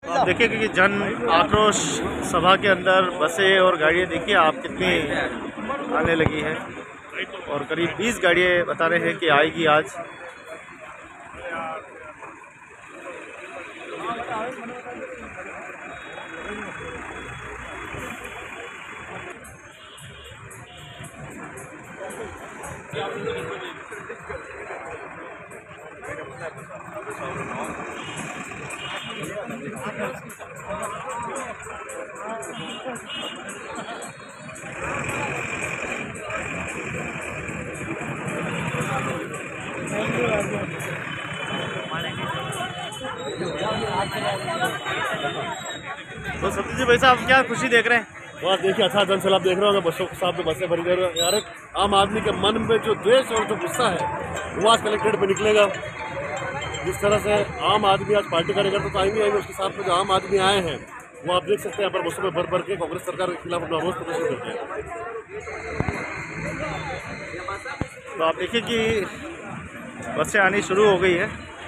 आप देखिए कि जन आक्रोश सभा के अंदर बसें और गाड़ियाँ देखिए आप कितनी आने लगी है और करीब 20 गाड़ियाँ बता रहे हैं कि आएगी आज। तो सत्यजीत भाई साहब क्या खुशी देख रहे हैं? बस देखिए अच्छा जन सैलाब देख रहे होंगे, बसों के साथ में बसें भरी जा रही है यार। आम आदमी के मन में जो द्वेष और जो गुस्सा है वो आज कलेक्ट्रेट पे निकलेगा। जिस तरह से आम आदमी आज पार्टी कार्यकर्ता तो आएंगे, उसके साथ में जो आम आदमी आए हैं वो आप देख सकते हैं यहाँ पर बसों में भर भर के कांग्रेस सरकार के खिलाफ अपना रोष प्रदर्शन करते हैं। तो आप देखिए कि बसें आनी शुरू हो गई है।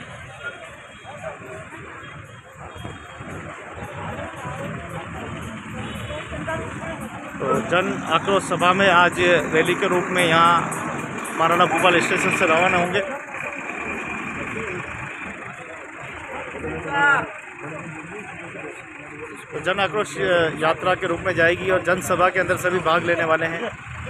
तो जन आक्रोश सभा में आज रैली के रूप में यहाँ महाराणा भूपाल स्टेशन से रवाना होंगे। तो जन आक्रोश यात्रा के रूप में जाएगी और जनसभा के अंदर सभी भाग लेने वाले हैं।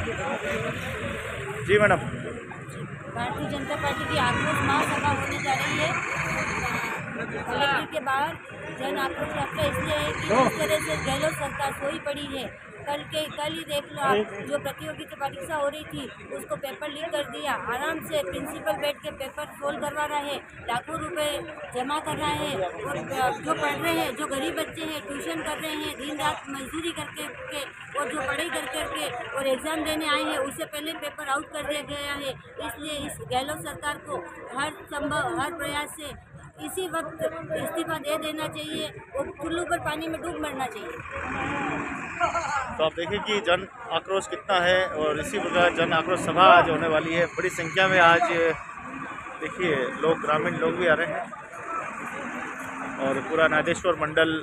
जी मैडम। भारतीय जनता पार्टी की आक्रोश महासभा होने जा रही है कलेक्टर के बाहर। जन आक्रोश यात्रा इसलिए है कि जिस तरह से गहलोत सरकार सोई पड़ी है। कल ही देख लो आप, जो प्रतियोगिता परीक्षा हो रही थी उसको पेपर लीक कर दिया। आराम से प्रिंसिपल बैठ के पेपर सोल्व करवा रहा है, लाखों रुपए जमा कर रहा है। और जो पढ़ रहे हैं, जो गरीब बच्चे हैं ट्यूशन कर रहे हैं, दिन रात मजदूरी करके और जो पढ़ाई करके और एग्ज़ाम देने आए हैं उससे पहले पेपर आउट कर दिया गया है। इसलिए इस गहलोत सरकार को हर प्रयास से इसी वक्त इस्तीफा दे देना चाहिए और चुल्लू पर पानी में डूब मरना चाहिए। तो आप देखिए कि जन आक्रोश कितना है और इसी प्रकार जन आक्रोश सभा आज होने वाली है। बड़ी संख्या में आज देखिए लोग, ग्रामीण लोग भी आ रहे हैं और पूरा नादेश्वर मंडल,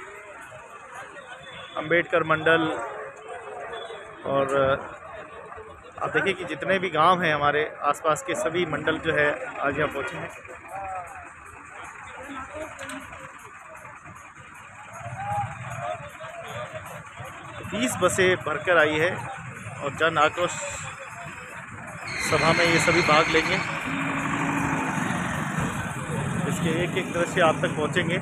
अंबेडकर मंडल और आप देखिए कि जितने भी गांव हैं हमारे आसपास के सभी मंडल जो है आज यहाँ पहुँचे हैं। तो 20 बसें भरकर आई है और जन आक्रोश सभा में ये सभी भाग लेंगे। इसके एक एक दृश्य आप तक पहुंचेंगे।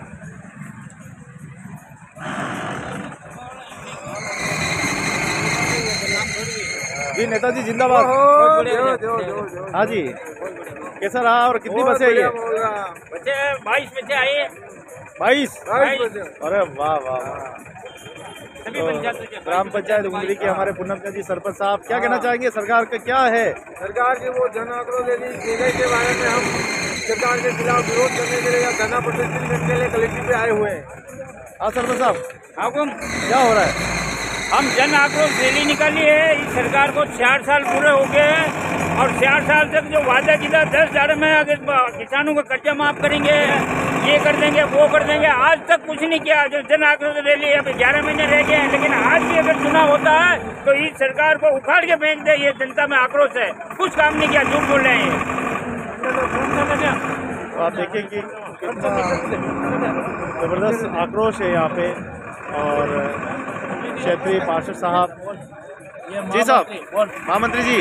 जी नेताजी जिंदाबाद। हाँ जी, कैसा रहा और कितनी बसें आई है? बच्चे 22 बच्चे आए। 22? अरे वाह वाह वाह। तो ग्राम पंचायत उंगली के हमारे पूनम जी सरपंच साहब क्या कहना चाहेंगे? सरकार का क्या है? सरकार की वो जन आक्रोश रैली की गई के बारे में हम सरकार के खिलाफ विरोध करने के लिए या धरना प्रदर्शन करने के लिए कलेक्टर पे आए हुए हैं। हाँ सरपंच साहब, हुकुम क्या हो रहा है? हम जन आक्रोश रैली निकाली है। इस सरकार को 66 साल पूरे हो गए हैं और 66 साल तक जो वादा किया 10,000 में अगर किसानों का कर्जा माफ करेंगे, ये कर देंगे, वो कर देंगे, आज तक कुछ नहीं किया। जो जन आक्रोश रैली अब 11 महीने रह गए हैं, लेकिन आज भी अगर चुनाव होता है तो इस सरकार को उखाड़ के फेंक दे। ये जनता में आक्रोश है, कुछ काम नहीं किया, झूठ बोल रहे हैं। तो आप देखिए कि कितना जबरदस्त आक्रोश है यहाँ पे। और क्षेत्रीय पार्षद साहब, जी साहब, महामंत्री जी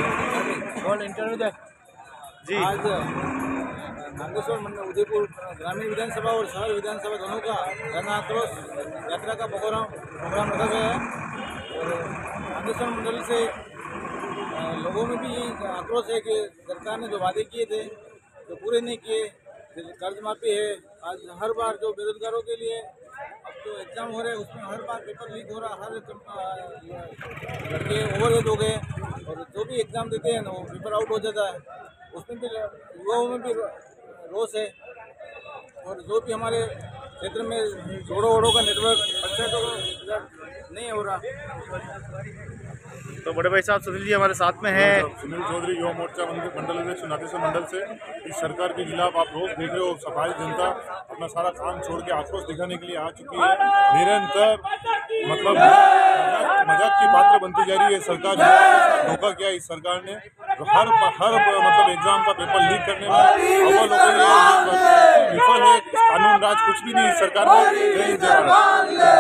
जी, आज नागेश्वर मंडल उदयपुर ग्रामीण विधानसभा और शहर विधानसभा दोनों का जन आक्रोश यात्रा का प्रोग्राम रखा गया है। और नागेश्वर मंडल से लोगों में भी यही आक्रोश है कि सरकार ने जो वादे किए थे जो पूरे नहीं किए। कर्ज माफी है, आज हर बार जो बेरोजगारों के लिए अब जो एग्जाम हो रहे हैं उसमें हर बार पेपर लीक हो रहा, हर लड़के ओवरहेड हो गए और जो भी एग्जाम देते हैं ना वो पेपर आउट हो जाता है। उसमें भी युवाओं में भी रोष है। और जो भी हमारे क्षेत्र में रोडों का नेटवर्क अच्छा तो नहीं हो रहा। तो बड़े भाई साहब सुनील जी हमारे साथ में हैं। सुनील चौधरी युवा मोर्चा मंडल अध्यक्ष नागेश्वर मंडल से। इस सरकार के खिलाफ आप रोज देख रहे हो, सफाई जनता अपना सारा काम छोड़ के आक्रोश दिखाने के लिए आ चुकी है। निरंतर मतलब मजाक की पात्र बनती जा रही है सरकार ने। धोखा किया इस सरकार ने, तो हर मतलब एग्जाम का पेपर लीक करने में अव्वल हो गई है, विफल है। कानून राज कुछ भी नहीं इस सरकार में।